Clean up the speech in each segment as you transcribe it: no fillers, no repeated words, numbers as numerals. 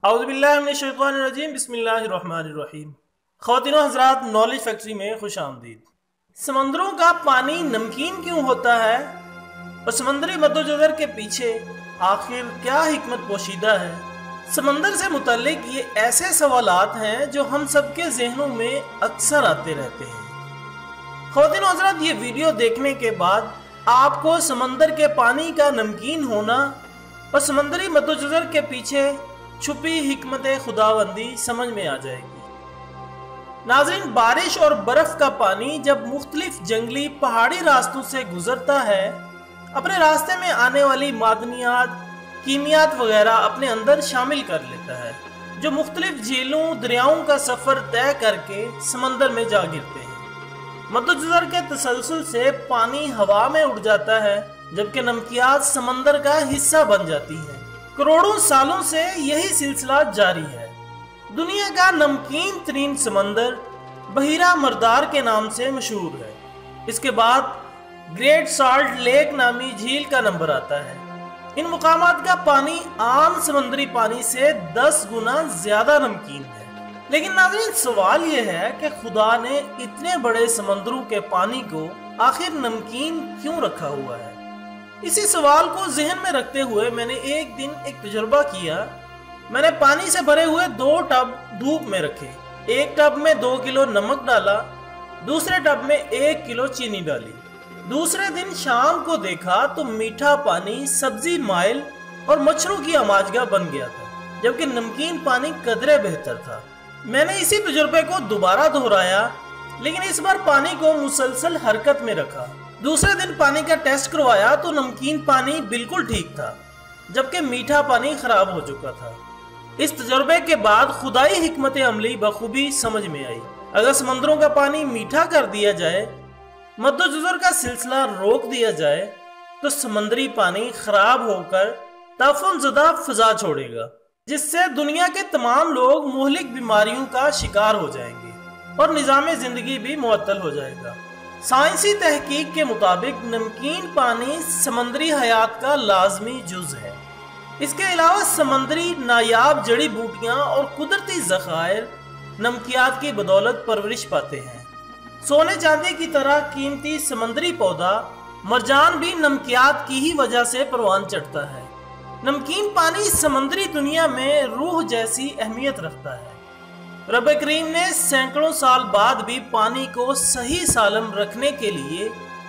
औज़ुबिल्लाहिमिनश्शैतानिर्रजीम बिस्मिल्लाहिर्रहमानिर्रहीम। ख़वातीन व हज़रात, नॉलेज फैक्ट्री में खुश आमदीद। समंदरों का पानी नमकीन क्यों होता है और समंदरी मद्दोजज़र के पीछे आखिर क्या हिकमत पोशीदा है? समंदर से मुतल्लिक ये ऐसे सवालात हैं जो हम सबके ज़हनों में अक्सर आते रहते हैं। ख़वातीन व हज़रात, ये वीडियो देखने के बाद आपको समंदर के पानी का नमकीन होना और समंदरी मद्दोजज़र के पीछे छुपी हिकमत खुदाबंदी समझ में आ जाएगी। नाज़रीन, बारिश और बर्फ का पानी जब मुख्तलिफ जंगली पहाड़ी रास्तों से गुजरता है, अपने रास्ते में आने वाली मादनियात, कीमियात वगैरह अपने अंदर शामिल कर लेता है, जो मुख्तलिफ झीलों दरियाओं का सफर तय करके समंदर में जा गिरते हैं। मद्दोजज़र के तसलसल से पानी हवा में उड़ जाता है, जबकि नमकियात समंदर का हिस्सा बन जाती है। करोड़ों सालों से यही सिलसिला जारी है। दुनिया का नमकीन तरीन समंदर बहिरा मर्दार के नाम से मशहूर है। इसके बाद ग्रेट साल्ट लेक नामी झील का नंबर आता है। इन मुकामात का पानी आम समंदरी पानी से 10 गुना ज्यादा नमकीन है। लेकिन नाज़रीन, सवाल यह है कि खुदा ने इतने बड़े समंदरों के पानी को आखिर नमकीन क्यों रखा हुआ है? इसी सवाल को जहन में रखते हुए मैंने एक दिन एक तजुर्बा किया। मैंने पानी से भरे हुए 2 टब धूप में रखे। एक टब में 2 किलो नमक डाला, दूसरे टब में 1 किलो चीनी डाली। दूसरे दिन शाम को देखा तो मीठा पानी सब्जी माइल और मच्छरों की आमाजगा बन गया था, जबकि नमकीन पानी कदरे बेहतर था। मैंने इसी तजुर्बे को दोबारा दोहराया, लेकिन इस बार पानी को मुसलसल हरकत में रखा। दूसरे दिन पानी का टेस्ट करवाया तो नमकीन पानी बिल्कुल ठीक था, जबकि मीठा पानी खराब हो चुका था। इस तजुर्बे के बाद खुदाई हिकमत अमली बखूबी समझ में आई। अगर समंदरों का पानी मीठा कर दिया जाए, मद्दोजज़र का सिलसिला रोक दिया जाए, तो समंदरी पानी खराब होकर ताफुनज़दा फिजा छोड़ेगा, जिससे दुनिया के तमाम लोग मुहलिक बीमारियों का शिकार हो जाएंगे और निज़ाम जिंदगी भी मुअत्तल हो जाएगा। साइंसी तहकीक के मुताबिक नमकीन पानी समंदरी हयात का लाजमी जुज है। इसके अलावा समंदरी नायाब जड़ी बूटियां और कुदरती ज़खायर नमकियात की बदौलत परवरिश पाते हैं। सोने चांदी की तरह कीमती समंदरी पौधा मरजान भी नमकियात की ही वजह से परवान चढ़ता है। नमकीन पानी समंदरी दुनिया में रूह जैसी अहमियत रखता है। रब करीम ने सैकड़ों साल बाद भी पानी को सही सालम रखने के लिए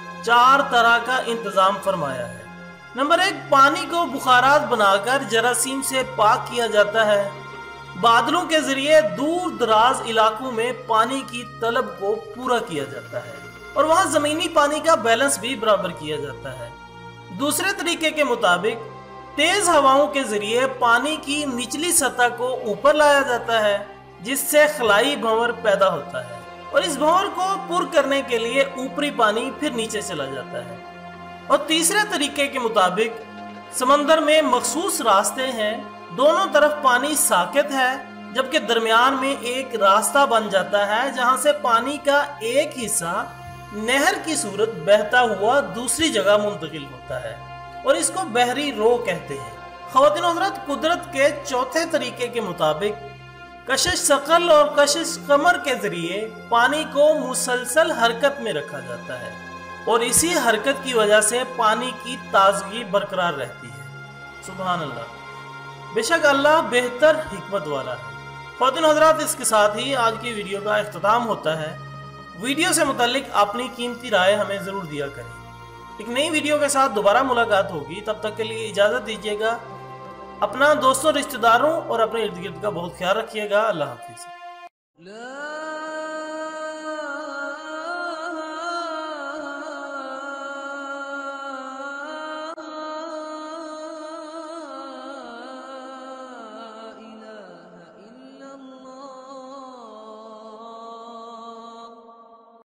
4 तरह का इंतजाम फरमाया है। नंबर 1, पानी को बुखारात बनाकर जरासीम से पाक किया जाता है। बादलों के जरिए दूर दराज इलाकों में पानी की तलब को पूरा किया जाता है और वहां जमीनी पानी का बैलेंस भी बराबर किया जाता है। दूसरे तरीके के मुताबिक तेज हवाओं के जरिए पानी की निचली सतह को ऊपर लाया जाता है, जिससे खलाई भंवर पैदा होता है और इस भंवर को पुर करने के लिए ऊपरी पानी फिर नीचे चला जाता है। और तीसरे तरीके के मुताबिक समंदर में मखसूस रास्ते हैं, दोनों तरफ पानी साकित है, जबकि दरमियान में एक रास्ता बन जाता है जहां से पानी का एक हिस्सा नहर की सूरत बहता हुआ दूसरी जगह मुंतकिल होता है और इसको बहरी रो कहते हैं। ख़वातीन व हज़रात, कुदरत के चौथे तरीके के मुताबिक कशिश शकल और कशिश कमर के जरिए पानी को मुसलसल हरकत में रखा जाता है और इसी हरकत की वजह से पानी की ताजगी बरकरार रहती है। सुभान अल्लाह, बेशक अल्लाह बेहतर हिकमत वाला है। ख़वातीन हज़रात, इसके साथ ही आज की वीडियो का इख्तिताम होता है। वीडियो से मुतल्लिक अपनी कीमती राय हमें ज़रूर दिया करें। एक नई वीडियो के साथ दोबारा मुलाकात होगी, तब तक के लिए इजाज़त दीजिएगा। अपना दोस्तों, रिश्तेदारों और अपने इर्द गिर्द का बहुत ख्याल रखिएगा। अल्लाह हाफिज़।